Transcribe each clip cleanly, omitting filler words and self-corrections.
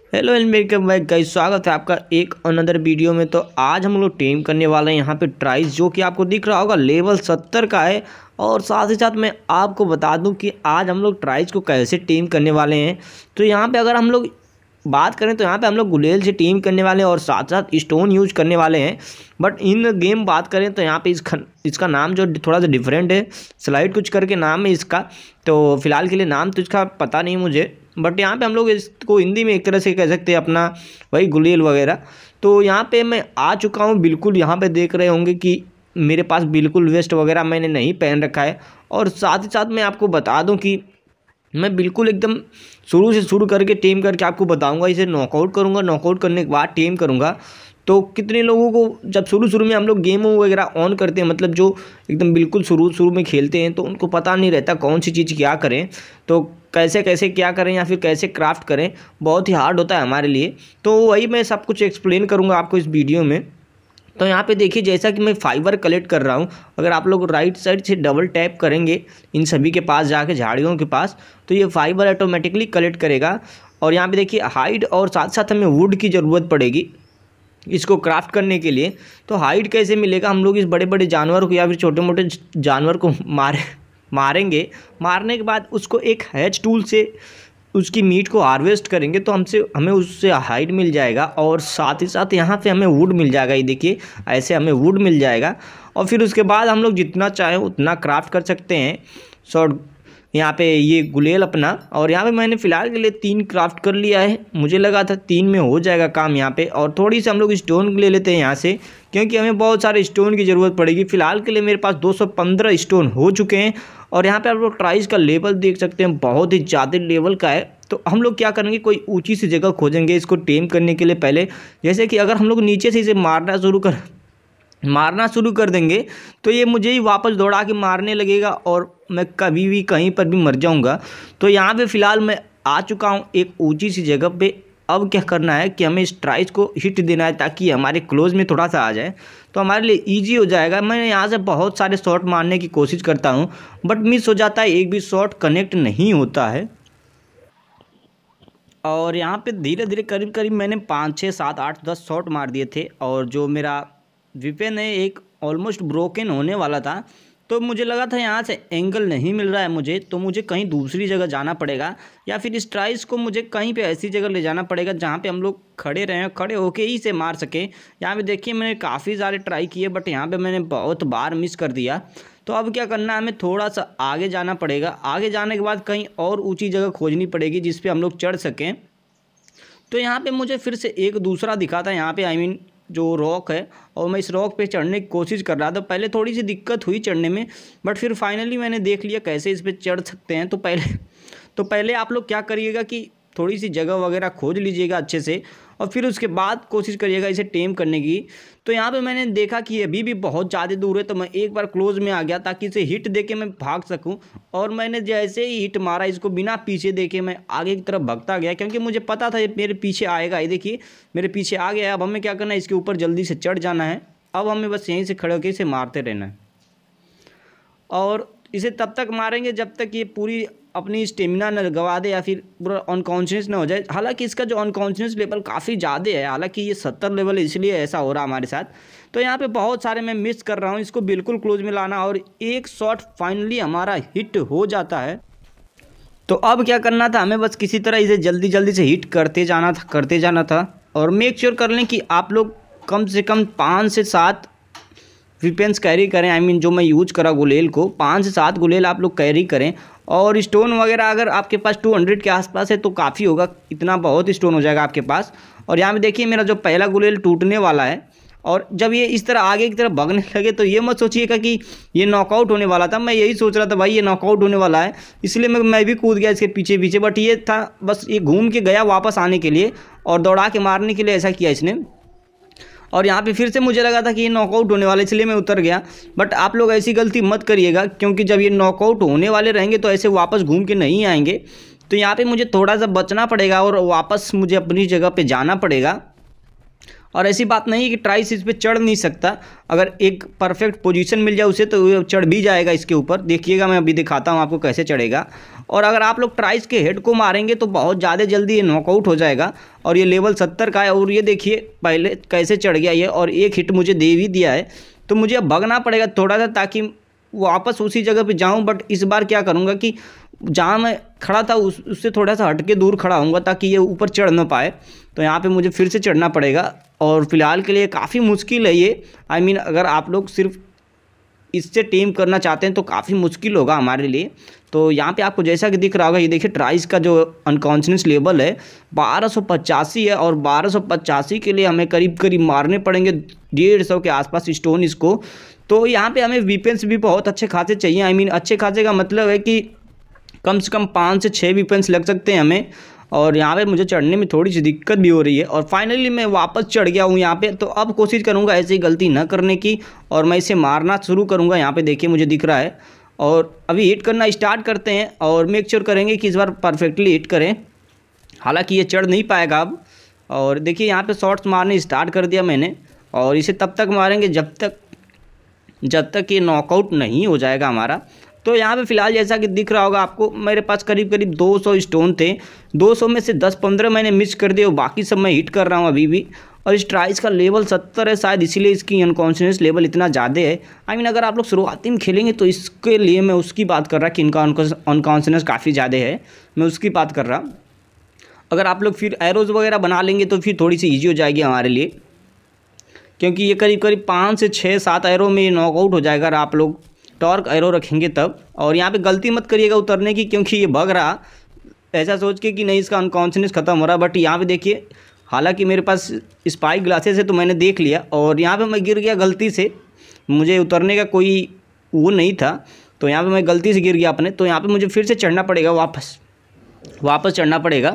Hello and welcome back guys, स्वागत है आपका एक अनदर वीडियो में। तो आज हम लोग टीम करने वाले हैं यहाँ पे ट्राइस, जो कि आपको दिख रहा होगा लेवल 70 का है। और साथ ही साथ मैं आपको बता दूं कि आज हम लोग ट्राइस को कैसे टीम करने वाले हैं। तो यहाँ पे अगर हम लोग बात करें तो यहाँ पे हम लोग गुलेल से टीम करने वाले हैं और साथ साथ स्टोन यूज करने वाले हैं। बट इन गेम बात करें तो यहाँ पे इसका नाम जो थोड़ा सा डिफरेंट है, स्लाइड कुछ करके नाम है इसका। तो फिलहाल के लिए नाम तो इसका पता नहीं मुझे, बट यहाँ पे हम लोग इसको हिंदी में एक तरह से कह सकते हैं अपना वही गुलेल वगैरह। तो यहाँ पे मैं आ चुका हूँ, बिल्कुल यहाँ पे देख रहे होंगे कि मेरे पास बिल्कुल वेस्ट वगैरह मैंने नहीं पहन रखा है। और साथ ही साथ मैं आपको बता दूँ कि मैं बिल्कुल एकदम शुरू से शुरू करके टीम करके आपको बताऊंगा। इसे नॉकआउट करूंगा, नॉकआउट करने के बाद टीम करूंगा। तो कितने लोगों को जब शुरू में हम लोग गेम वगैरह ऑन करते हैं, मतलब जो एकदम बिल्कुल शुरू में खेलते हैं, तो उनको पता नहीं रहता कौन सी चीज़ क्या करें, तो कैसे कैसे क्या करें या फिर कैसे क्राफ्ट करें, बहुत ही हार्ड होता है हमारे लिए। तो वही मैं सब कुछ एक्सप्लेन करूँगा आपको इस वीडियो में। तो यहाँ पे देखिए, जैसा कि मैं फाइबर कलेक्ट कर रहा हूँ, अगर आप लोग राइट साइड से डबल टैप करेंगे इन सभी के पास जाके, झाड़ियों के पास, तो ये फाइबर ऑटोमेटिकली कलेक्ट करेगा। और यहाँ पे देखिए हाइड और साथ साथ हमें वुड की ज़रूरत पड़ेगी इसको क्राफ्ट करने के लिए। तो हाइड कैसे मिलेगा, हम लोग इस बड़े बड़े जानवर को या फिर छोटे मोटे जानवर को मारेंगे। मारने के बाद उसको एक हैच टूल से उसकी मीट को हार्वेस्ट करेंगे तो हमें उससे हाइड मिल जाएगा। और साथ ही साथ यहाँ पे हमें वुड मिल जाएगा, ये देखिए ऐसे हमें वुड मिल जाएगा। और फिर उसके बाद हम लोग जितना चाहें उतना क्राफ्ट कर सकते हैं। शॉर्ट यहाँ पे ये गुलेल अपना, और यहाँ पे मैंने फ़िलहाल के लिए 3 क्राफ्ट कर लिया है। मुझे लगा था 3 में हो जाएगा काम यहाँ पे। और थोड़ी सी हम लोग स्टोन ले लेते हैं यहाँ से, क्योंकि हमें बहुत सारे स्टोन की ज़रूरत पड़ेगी। फ़िलहाल के लिए मेरे पास 215 स्टोन हो चुके हैं। और यहाँ पे आप लोग ट्राइस का लेवल देख सकते हैं, बहुत ही ज़्यादा लेवल का है। तो हम लोग क्या करेंगे, कोई ऊंची सी जगह खोजेंगे इसको टेम करने के लिए पहले। जैसे कि अगर हम लोग नीचे से इसे मारना शुरू कर देंगे तो ये मुझे ही वापस दौड़ा के मारने लगेगा और मैं कभी भी कहीं पर भी मर जाऊंगा। तो यहाँ पे फ़िलहाल मैं आ चुका हूँ एक ऊंची सी जगह पे। अब क्या करना है कि हमें इस ट्राइस को हिट देना है ताकि हमारे क्लोज में थोड़ा सा आ जाए, तो हमारे लिए ईजी हो जाएगा। मैं यहाँ से बहुत सारे शॉट मारने की कोशिश करता हूँ, बट मिस हो जाता है, एक भी शॉट कनेक्ट नहीं होता है। और यहाँ पे धीरे धीरे करीब करीब मैंने 5 6 7 8 10 शॉट मार दिए थे। और जो मेरा वेपन है एक ऑलमोस्ट ब्रोकन होने वाला था। तो मुझे लगा था यहाँ से एंगल नहीं मिल रहा है मुझे, तो मुझे कहीं दूसरी जगह जाना पड़ेगा, या फिर इस ट्राइस को मुझे कहीं पे ऐसी जगह ले जाना पड़ेगा जहाँ पे हम लोग खड़े रहें, खड़े होके ही से मार सकें। यहाँ पे देखिए मैंने काफ़ी सारे ट्राई किए, बट यहाँ पे मैंने बहुत बार मिस कर दिया। तो अब क्या करना है, हमें थोड़ा सा आगे जाना पड़ेगा। आगे जाने के बाद कहीं और ऊँची जगह खोजनी पड़ेगी जिस पर हम लोग चढ़ सकें। तो यहाँ पे मुझे फिर से एक दूसरा दिखा था, यहाँ पे आई मीन जो रॉक है, और मैं इस रॉक पे चढ़ने की कोशिश कर रहा था। पहले थोड़ी सी दिक्कत हुई चढ़ने में, बट फिर फाइनली मैंने देख लिया कैसे इस पे चढ़ सकते हैं। तो पहले आप लोग क्या करिएगा कि थोड़ी सी जगह वगैरह खोज लीजिएगा अच्छे से, और फिर उसके बाद कोशिश करिएगा इसे टेम करने की। तो यहाँ पे मैंने देखा कि अभी भी बहुत ज़्यादा दूर है, तो मैं एक बार क्लोज में आ गया ताकि इसे हिट देके मैं भाग सकूं। और मैंने जैसे ही हिट मारा इसको, बिना पीछे देखे मैं आगे की तरफ भागता गया, क्योंकि मुझे पता था ये मेरे पीछे आएगा। ये देखिए मेरे पीछे आ गया। अब हमें क्या करना है, इसके ऊपर जल्दी से चढ़ जाना है। अब हमें बस यहीं से खड़े होकर इसे मारते रहना है, और इसे तब तक मारेंगे जब तक ये पूरी अपनी स्टेमिना न गवा दे या फिर पूरा अनकॉन्शियस न हो जाए। हालांकि इसका जो अनकॉन्शियस लेवल काफ़ी ज़्यादा है, हालांकि ये 70 लेवल है, इसलिए ऐसा हो रहा हमारे साथ। तो यहाँ पे बहुत सारे मैं मिस कर रहा हूँ, इसको बिल्कुल क्लोज में लाना, और एक शॉट फाइनली हमारा हिट हो जाता है। तो अब क्या करना था, हमें बस किसी तरह इसे जल्दी जल्दी से हिट करते जाना था। और मेक श्योर कर लें कि आप लोग कम से कम 5 से 7 वेपन्स कैरी करें। आई मीन जो मैं यूज करा गुलेल को, 5 से 7 गुलेल आप लोग कैरी करें। और स्टोन वगैरह अगर आपके पास 200 के आसपास है तो काफ़ी होगा, इतना बहुत स्टोन हो जाएगा आपके पास। और यहाँ पे देखिए मेरा जो पहला गुलेल टूटने वाला है, और जब ये इस तरह आगे की तरफ भागने लगे तो ये मत सोचिएगा कि ये नॉकआउट होने वाला था। मैं यही सोच रहा था भाई ये नॉकआउट होने वाला है, इसलिए मैं भी कूद गया इसके पीछे पीछे। बट ये था बस ये घूम के गया वापस आने के लिए, और दौड़ा के मारने के लिए ऐसा किया इसने। और यहाँ पे फिर से मुझे लगा था कि ये नॉकआउट होने वाला है, इसलिए मैं उतर गया। बट आप लोग ऐसी गलती मत करिएगा, क्योंकि जब ये नॉकआउट होने वाले रहेंगे तो ऐसे वापस घूम के नहीं आएंगे। तो यहाँ पे मुझे थोड़ा सा बचना पड़ेगा और वापस मुझे अपनी जगह पे जाना पड़ेगा। और ऐसी बात नहीं है कि ट्राइस इस पर चढ़ नहीं सकता, अगर एक परफेक्ट पोजीशन मिल जाए उसे तो चढ़ भी जाएगा इसके ऊपर। देखिएगा मैं अभी दिखाता हूँ आपको कैसे चढ़ेगा। और अगर आप लोग ट्राइस के हेड को मारेंगे तो बहुत ज़्यादा जल्दी ये नॉकआउट हो जाएगा। और ये लेवल 70 का है और ये देखिए पहले कैसे चढ़ गया ये, और एक हिट मुझे दे भी दिया है। तो मुझे अब भगना पड़ेगा थोड़ा सा ताकि वापस उसी जगह पे जाऊं। बट इस बार क्या करूंगा कि जहाँ मैं खड़ा था उससे थोड़ा सा हट के दूर खड़ा हूँगा ताकि ये ऊपर चढ़ ना पाए। तो यहाँ पे मुझे फिर से चढ़ना पड़ेगा और फिलहाल के लिए काफ़ी मुश्किल है ये। आई मीन अगर आप लोग सिर्फ इससे टीम करना चाहते हैं तो काफ़ी मुश्किल होगा हमारे लिए। तो यहाँ पे आपको जैसा कि दिख रहा होगा, ये देखिए ट्राइस का जो अनकॉन्शियस लेवल है 1285 है, और 1285 के लिए हमें करीब करीब मारने पड़ेंगे 150 के आसपास स्टोन इसको। तो यहाँ पे हमें वीपेंस भी बहुत अच्छे खासे चाहिए। आई मीन अच्छे खासे का मतलब है कि कम से कम 5 से 6 वीपेंस लग सकते हैं हमें। और यहाँ पे मुझे चढ़ने में थोड़ी सी दिक्कत भी हो रही है, और फाइनली मैं वापस चढ़ गया हूँ यहाँ पे। तो अब कोशिश करूँगा ऐसी गलती न करने की, और मैं इसे मारना शुरू करूँगा। यहाँ पे देखिए मुझे दिख रहा है, और अभी हिट करना स्टार्ट करते हैं और मेक श्योर करेंगे कि इस बार परफेक्टली हिट करें। हालांकि ये चढ़ नहीं पाएगा अब। और देखिए यहाँ पे शॉट्स मारने स्टार्ट कर दिया मैंने, और इसे तब तक मारेंगे जब तक ये नॉकआउट नहीं हो जाएगा हमारा। तो यहाँ पे फ़िलहाल जैसा कि दिख रहा होगा आपको, मेरे पास करीब करीब 200 स्टोन थे। 200 में से 10-15 मैंने मिस कर दिए और बाकी सब मैं हिट कर रहा हूँ अभी भी। और इस ट्राइस का लेवल 70 है शायद, इसीलिए इसकी अनकॉन्शियस लेवल इतना ज़्यादा है। आई मीन अगर आप लोग शुरुआती में खेलेंगे तो इसके लिए मैं उसकी बात कर रहा कि इनका अनकॉन्शियस काफ़ी ज़्यादा है, मैं उसकी बात कर रहा। अगर आप लोग फिर एरोज़ वगैरह बना लेंगे तो फिर थोड़ी सी ईजी हो जाएगी हमारे लिए, क्योंकि ये करीब करीब 5 से 6-7 एरो में नॉकआउट हो जाएगा अगर आप लोग टॉर्क एरो रखेंगे तब। और यहाँ पे गलती मत करिएगा उतरने की, क्योंकि ये भग रहा ऐसा सोच के कि नहीं इसका अनकॉन्शियस ख़त्म हो रहा। बट यहाँ पे देखिए, हालांकि मेरे पास स्पाइक ग्लासेस है तो मैंने देख लिया, और यहाँ पे मैं गिर गया गलती से। मुझे उतरने का कोई वो नहीं था, तो यहाँ पे मैं गलती से गिर गया अपने। तो यहाँ पे मुझे फिर से चढ़ना पड़ेगा, वापस चढ़ना पड़ेगा।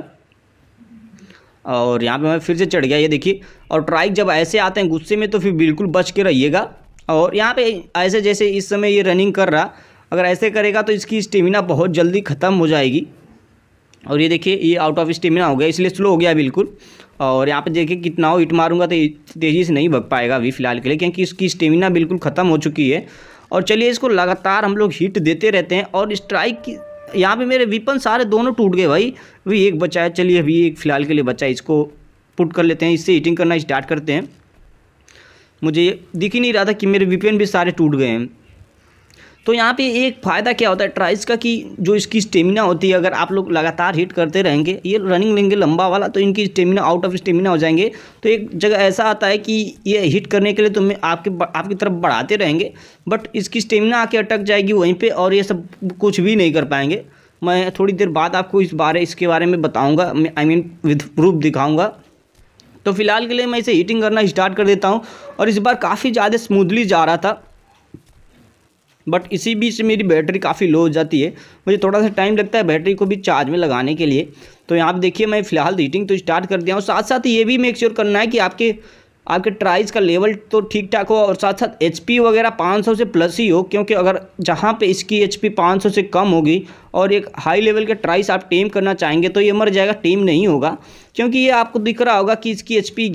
और यहाँ पे मैं फिर से चढ़ गया, ये देखिए। और ट्राइक जब ऐसे आते हैं गुस्से में तो फिर बिल्कुल बच के रहिएगा। और यहाँ पे ऐसे जैसे इस समय ये रनिंग कर रहा, अगर ऐसे करेगा तो इसकी स्टेमिना बहुत जल्दी ख़त्म हो जाएगी। और ये देखिए ये आउट ऑफ स्टेमिना हो गया, इसलिए स्लो हो गया बिल्कुल। और यहाँ पे देखिए कितना हिट मारूंगा तो तेज़ी से नहीं भग पाएगा अभी फ़िलहाल के लिए, क्योंकि इसकी स्टेमिना बिल्कुल ख़त्म हो चुकी है। और चलिए इसको लगातार हम लोग हिट देते रहते हैं। और स्ट्राइक की यहाँ पे मेरे वीपन सारे दोनों टूट गए भाई, अभी एक बचा है। चलिए अभी एक फ़िलहाल के लिए बचा है, इसको पुट कर लेते हैं, इससे हिटिंग करना स्टार्ट करते हैं। मुझे दिख ही नहीं रहा था कि मेरे वीपन भी सारे टूट गए हैं। तो यहाँ पे एक फ़ायदा क्या होता है ट्राइस का, कि जो इसकी स्टेमिना होती है, अगर आप लोग लगातार हिट करते रहेंगे, ये रनिंग लेंगे लंबा वाला, तो इनकी स्टेमिना आउट ऑफ स्टेमिना हो जाएंगे। तो एक जगह ऐसा आता है कि ये हिट करने के लिए तो मैं आपकी तरफ बढ़ाते रहेंगे, बट इसकी स्टेमिना आके अटक जाएगी वहीं पर, और ये सब कुछ भी नहीं कर पाएंगे। मैं थोड़ी देर बाद आपको इसके बारे में बताऊँगा, आई मीन विद प्रूफ दिखाऊँगा। तो फिलहाल के लिए मैं इसे हीटिंग करना स्टार्ट कर देता हूँ। और इस बार काफ़ी ज़्यादा स्मूथली जा रहा था, बट इसी बीच मेरी बैटरी काफ़ी लो हो जाती है, मुझे थोड़ा सा टाइम लगता है बैटरी को भी चार्ज में लगाने के लिए। तो यहाँ पे देखिए मैं फ़िलहाल हीटिंग तो स्टार्ट कर दिया हूँ। साथ साथ ये भी मेक श्योर करना है कि आपके ट्राइस का लेवल तो ठीक ठाक हो, और साथ साथ HP वगैरह 500 से प्लस ही हो, क्योंकि अगर जहाँ पे इसकी HP 500 से कम होगी और एक हाई लेवल के ट्राइस आप टेम करना चाहेंगे तो ये मर जाएगा, टेम नहीं होगा। क्योंकि ये आपको दिख रहा होगा कि इसकी HP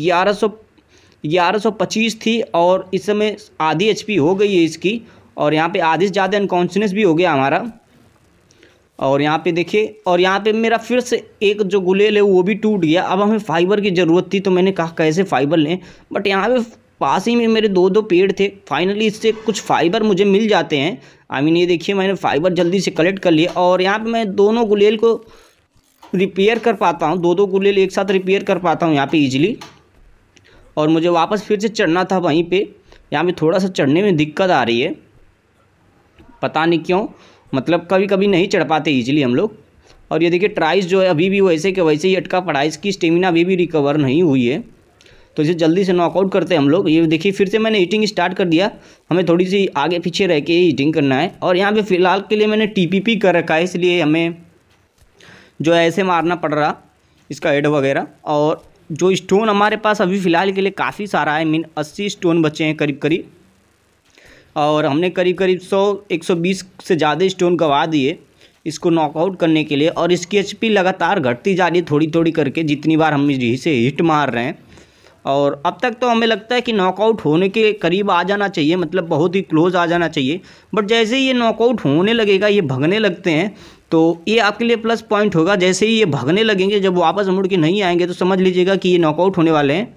1125 थी, और इस समय आधी HP हो गई है इसकी, और यहाँ पे आधे से ज़्यादा अनकॉन्शियस भी हो गया हमारा। और यहाँ पे देखिए, और यहाँ पे मेरा फिर से एक जो गुलेल है वो भी टूट गया। अब हमें फाइबर की ज़रूरत थी, तो मैंने कहा कैसे फाइबर लें, बट यहाँ पे पास ही में मेरे 2 पेड़ थे। फाइनली इससे कुछ फाइबर मुझे मिल जाते हैं। आई मीन ये देखिए मैंने फाइबर जल्दी से कलेक्ट कर लिया, और यहाँ पे मैं दोनों गुलेल को रिपेयर कर पाता हूँ, 2 गुलेल एक साथ रिपेयर कर पाता हूँ यहाँ पे ईजिली। और मुझे वापस फिर से चढ़ना था वहीं पे। यहाँ पे थोड़ा सा चढ़ने में दिक्कत आ रही है, पता नहीं क्यों, मतलब कभी कभी नहीं चढ़ पाते ईजिली हम लोग। और ये देखिए ट्राइस जो है अभी भी वैसे के वैसे ही अटका पड़ा है, इसकी स्टेमिना अभी भी रिकवर नहीं हुई है। तो इसे जल्दी से नॉकआउट करते हैं हम लोग। ये देखिए फिर से मैंने हीटिंग स्टार्ट कर दिया, हमें थोड़ी सी आगे पीछे रह के हीटिंग करना है। और यहाँ पे फ़िलहाल के लिए मैंने TPP कर रखा है, इसलिए हमें जो है ऐसे मारना पड़ रहा इसका हेड वगैरह। और जो स्टोन हमारे पास अभी फ़िलहाल के लिए काफ़ी सारा है, मीन 80 स्टोन बचे हैं करीब करीब, और हमने करीब करीब 100-120 से ज़्यादा स्टोन गंवा दिए इसको नॉकआउट करने के लिए। और इसकी HP लगातार घटती जा रही है थोड़ी थोड़ी करके, जितनी बार हम इसे हिट मार रहे हैं। और अब तक तो हमें लगता है कि नॉकआउट होने के करीब आ जाना चाहिए, मतलब बहुत ही क्लोज आ जाना चाहिए। बट जैसे ही ये नॉकआउट होने लगेगा, ये भगने लगते हैं, तो ये आपके लिए प्लस पॉइंट होगा। जैसे ही ये भागने लगेंगे, जब वापस मुड़ के नहीं आएंगे तो समझ लीजिएगा कि ये नॉकआउट होने वाले हैं।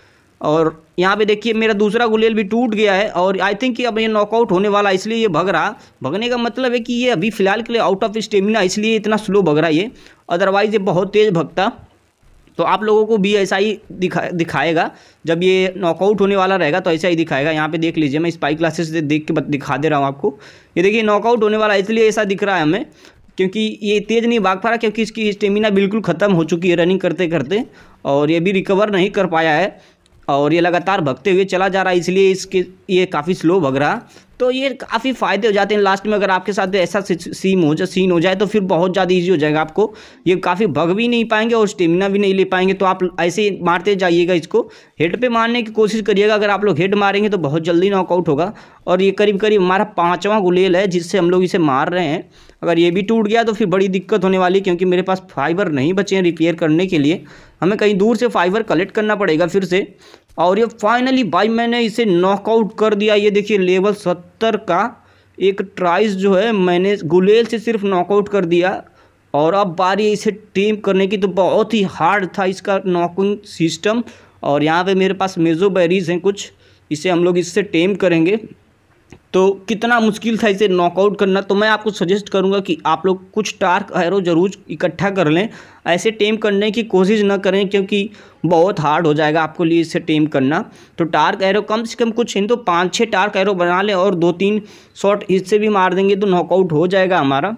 और यहाँ पे देखिए मेरा दूसरा गुलेल भी टूट गया है और आई थिंक कि अब ये नॉकआउट होने वाला है, इसलिए ये भग रहा। भगने का मतलब है कि ये अभी फ़िलहाल के लिए आउट ऑफ स्टेमिना, इसलिए इतना स्लो भग रहा है ये, अदरवाइज़ ये बहुत तेज़ भगता। तो आप लोगों को भी ऐसा ही दिखाएगा, जब ये नॉकआउट होने वाला रहेगा तो ऐसा ही दिखाएगा। यहाँ पे देख लीजिए, मैं स्पाई क्लासेस से देख के दिखा दे रहा हूँ आपको। ये देखिए नॉकआउट होने वाला है, इसलिए ऐसा दिख रहा है हमें, क्योंकि ये तेज़ नहीं भाग पा रहा, क्योंकि इसकी स्टेमिना बिल्कुल ख़त्म हो चुकी है रनिंग करते करते, और ये भी रिकवर नहीं कर पाया है और ये लगातार भगते हुए चला जा रहा है, इसलिए इसके ये काफ़ी स्लो भग रहा। तो ये काफ़ी फ़ायदे हो जाते हैं लास्ट में, अगर आपके साथ ऐसा सीन हो जाए तो फिर बहुत ज़्यादा इजी हो जाएगा आपको। ये काफ़ी भग भी नहीं पाएंगे और स्टेमिना भी नहीं ले पाएंगे। तो आप ऐसे ही मारते जाइएगा, इसको हेड पे मारने की कोशिश करिएगा। अगर आप लोग हेड मारेंगे तो बहुत जल्दी नॉकआउट होगा। और ये करीब करीब हमारा 5वां गुलेल है जिससे हम लोग इसे मार रहे हैं। अगर ये भी टूट गया तो फिर बड़ी दिक्कत होने वाली है, क्योंकि मेरे पास फाइबर नहीं बचे हैं रिपेयर करने के लिए। हमें कहीं दूर से फाइबर कलेक्ट करना पड़ेगा फिर से। और ये फाइनली भाई मैंने इसे नॉकआउट कर दिया। ये देखिए लेवल 70 का एक ट्राइस जो है मैंने गुलेल से सिर्फ नॉकआउट कर दिया। और अब बारी इसे टेम करने की, तो बहुत ही हार्ड था इसका नॉकिंग सिस्टम। और यहाँ पे मेरे पास मेजोबेरीज हैं कुछ, इसे हम लोग इससे टेम करेंगे। तो कितना मुश्किल था इसे नॉकआउट करना। तो मैं आपको सजेस्ट करूंगा कि आप लोग कुछ टार्क एरो ज़रूर इकट्ठा कर लें, ऐसे टेम करने की कोशिश न करें, क्योंकि बहुत हार्ड हो जाएगा आपको लिए इसे टेम करना। तो टार्क एरो कम से कम कुछ नहीं तो 5-6 टार्क एरो बना लें और 2-3 शॉट इससे भी मार देंगे तो नॉकआउट हो जाएगा हमारा।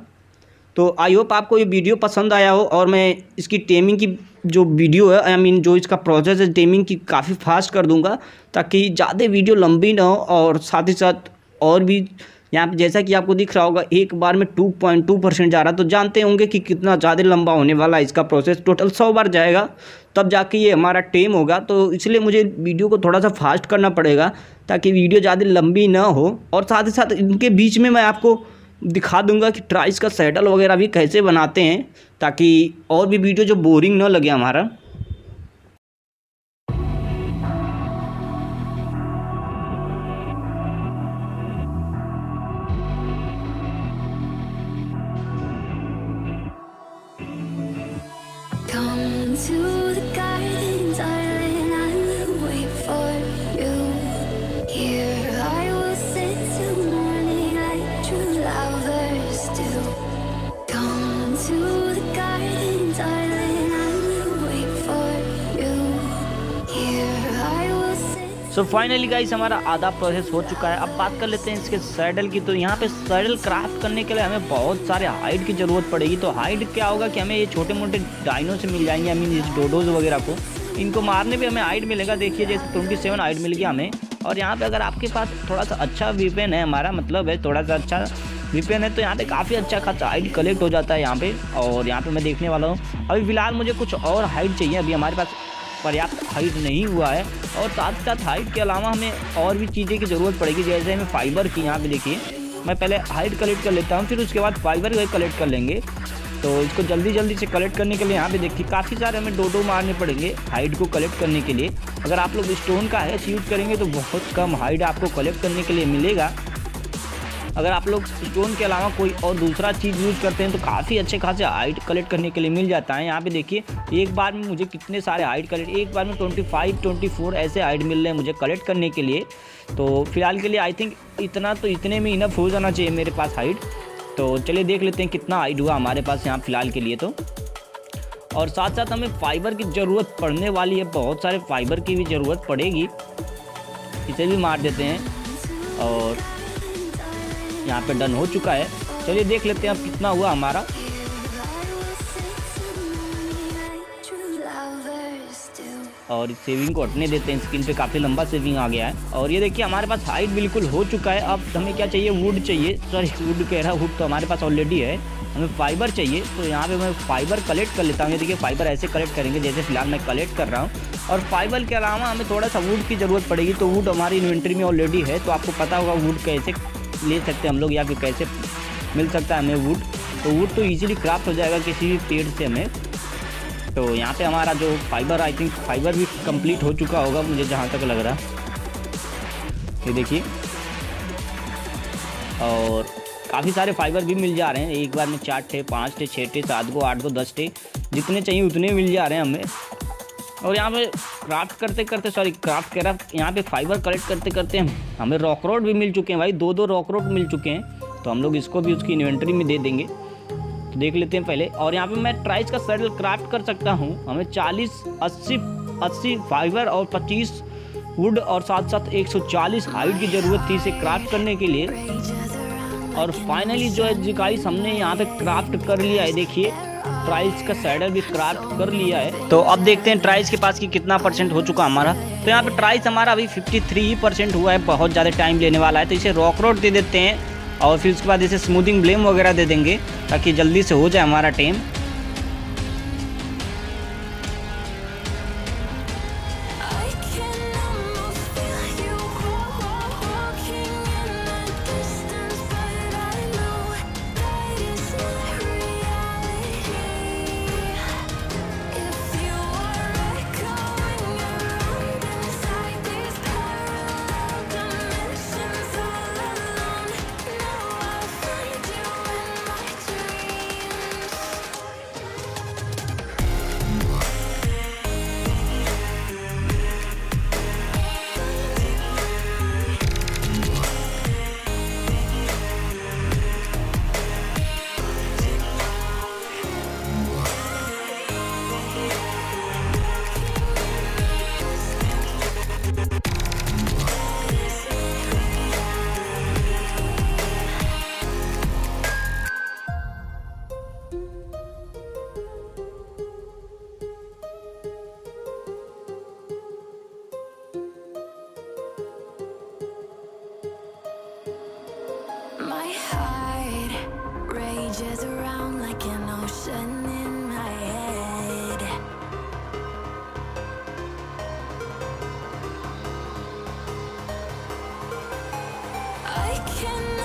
तो आई होप आपको ये वीडियो पसंद आया हो। और मैं इसकी टेमिंग की जो वीडियो है, आई मीन जो इसका प्रोसेस है टेमिंग की, काफ़ी फास्ट कर दूंगा ताकि ज़्यादा वीडियो लंबी ना हो। और साथ ही साथ और भी यहाँ पे जैसा कि आपको दिख रहा होगा एक बार में 2.2% जा रहा, तो जानते होंगे कि कितना ज़्यादा लंबा होने वाला है इसका प्रोसेस। टोटल 100 बार जाएगा तब जाके ये हमारा टेम होगा। तो इसलिए मुझे वीडियो को थोड़ा सा फास्ट करना पड़ेगा ताकि वीडियो ज़्यादा लंबी ना हो। और साथ ही साथ इनके बीच में मैं आपको दिखा दूंगा कि ट्राइस का सैडल वगैरह भी कैसे बनाते हैं, ताकि और भी वीडियो जो बोरिंग ना लगे हमारा। Come to the garden, darling, I will wait for you. Here I will sit till morning like true lovers do. Come to the garden, darling, I will wait for you. Here I will sit. So finally guys हमारा आधा process हो चुका है। अब बात कर लेते हैं इसके सैडल की। तो यहाँ पे सैडल क्राफ्ट करने के लिए हमें बहुत सारे हाइड की ज़रूरत पड़ेगी। तो हाइड क्या होगा कि हमें ये छोटे मोटे डाइनो से मिल जाएंगे, आई मीन इस डोडोज वगैरह को, इनको मारने पे हमें हाइड मिलेगा। देखिए जैसे 27 हाइड मिल गया हमें। और यहाँ पे अगर आपके पास थोड़ा सा अच्छा वीपन है, हमारा मतलब है थोड़ा सा अच्छा वीपन है, तो यहाँ पे काफ़ी अच्छा खासा हाइड कलेक्ट हो जाता है यहाँ पे। और यहाँ पे मैं देखने वाला हूँ। अभी फ़िलहाल मुझे कुछ और हाइड चाहिए, अभी हमारे पास पर्याप्त हाइट नहीं हुआ है। और साथ साथ हाइट के अलावा हमें और भी चीज़ें की ज़रूरत पड़ेगी, जैसे हमें फाइबर की। यहाँ पे देखिए मैं पहले हाइट कलेक्ट कर लेता हूँ, फिर उसके बाद फाइबर कलेक्ट कर लेंगे। तो इसको जल्दी से कलेक्ट करने के लिए यहाँ पे देखिए काफ़ी सारे हमें डोडो मारने पड़ेंगे हाइट को कलेक्ट करने के लिए। अगर आप लोग स्टोन का हैच यूज़ करेंगे तो बहुत कम हाइट आपको कलेक्ट करने के लिए मिलेगा। अगर आप लोग स्टोन के अलावा कोई और दूसरा चीज़ यूज़ करते हैं तो काफ़ी अच्छे खासे हाइट कलेक्ट करने के लिए मिल जाता है। यहाँ पे देखिए एक बार में मुझे कितने सारे हाइट कलेक्ट, एक बार में 25-24 ऐसे हाइट मिल रहे हैं मुझे कलेक्ट करने के लिए। तो फिलहाल के लिए आई थिंक इतना तो इतने में इनफ हो जाना चाहिए मेरे पास हाइट। तो चलिए देख लेते हैं कितना हाइट हुआ हमारे पास यहाँ फ़िलहाल के लिए। तो और साथ साथ हमें फाइबर की ज़रूरत पड़ने वाली है, बहुत सारे फाइबर की भी ज़रूरत पड़ेगी। इसे भी मार देते हैं और यहाँ पे डन हो चुका है। चलिए देख लेते हैं अब कितना हुआ हमारा। और इस सेविंग को हटने देते हैं, स्क्रीन पे काफ़ी लंबा सेविंग आ गया है। और ये देखिए हमारे पास हाइट बिल्कुल हो चुका है। अब हमें क्या चाहिए, वुड चाहिए। सॉरी वुड कह रहा, वुड तो हमारे पास ऑलरेडी है, हमें फाइबर चाहिए। तो यहाँ पे मैं फाइबर कलेक्ट कर लेता हूँ। ये देखिए फाइबर ऐसे कलेक्ट करेंगे जैसे फिलहाल मैं कलेक्ट कर रहा हूँ। और फाइबर के अलावा हमें थोड़ा सा वुड की ज़रूरत पड़ेगी। तो वुड हमारी इन्वेंट्री में ऑलरेडी है, तो आपको पता होगा वुड कैसे ले सकते हैं हम लोग या फिर कैसे मिल सकता है हमें वुड। तो वुड तो इजीली क्राफ्ट हो जाएगा किसी भी पेड़ से हमें। तो यहाँ पे हमारा जो फाइबर, आई थिंक फाइबर भी कंप्लीट हो चुका होगा मुझे जहाँ तक लग रहा है। ये देखिए और काफ़ी सारे फाइबर भी मिल जा रहे हैं, एक बार में 4 ठे 5 ठे 6 ठे 7 को 8 को 10 ठे जितने चाहिए उतने मिल जा रहे हैं हमें। और यहाँ पे क्राफ्ट करते करते यहाँ पे फाइबर कलेक्ट करते करते हमें रॉक रोड भी मिल चुके हैं भाई, 2 रॉक रोड मिल चुके हैं। तो हम लोग इसको भी उसकी इन्वेंट्री में दे देंगे, तो देख लेते हैं पहले। और यहाँ पे मैं ट्राइस का सैडल क्राफ्ट कर सकता हूँ। हमें 40 80 फाइबर और 25 वुड और साथ साथ 140 हाइट की ज़रूरत थी इसे क्राफ्ट करने के लिए। और फाइनली जो है गाइस हमने यहाँ पे क्राफ्ट कर लिया है, देखिए ट्राइल्स का सैडल भी क्राफ्ट कर लिया है। तो अब देखते हैं ट्राइल्स के पास की कितना % हो चुका हमारा। तो यहाँ पे ट्राइल्स हमारा अभी 53% हुआ है, बहुत ज़्यादा टाइम लेने वाला है। तो इसे रॉक रोड दे देते हैं और फिर उसके बाद इसे स्मूथिंग ब्लेम वगैरह दे देंगे ताकि जल्दी से हो जाए हमारा time. My heart rages around like an ocean in my head. I can